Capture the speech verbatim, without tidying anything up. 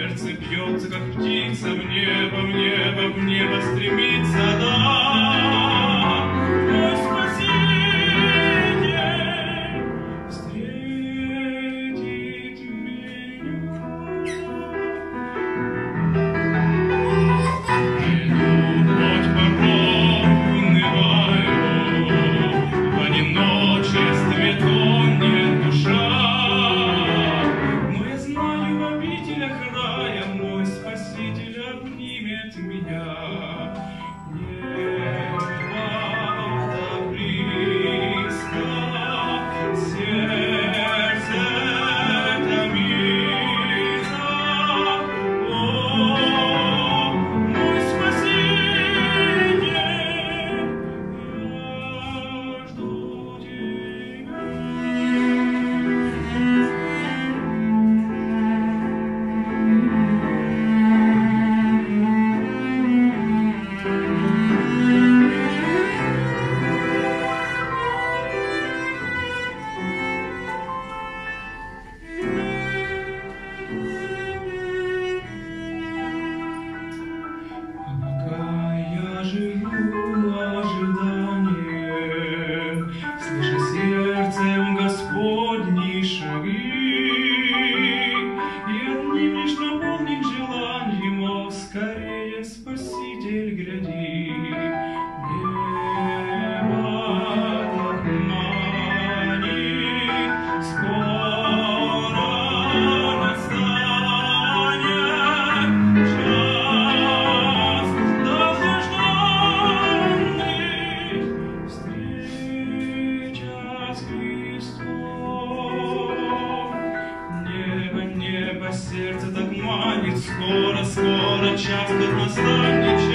сердце бьется, как птица, в небо, в небо, в небо стремится, да. Мой Спаситель встретит меня. Иду, хоть порой унываю, в одиночестве тонет душа. Мой Спаситель обнимет меня. Небо так близко, сердце томится. О, мой Спаситель, я жду тебя. Слыша сердцем Господни шаги, и одним лишь наполнить желанием, о, скорее, Спаситель, гряди. Небо так манит, скоро настанет час долгожданный, встреча с Христом. Небо, небо, сердце так манит, скоро, скоро час тот настанет.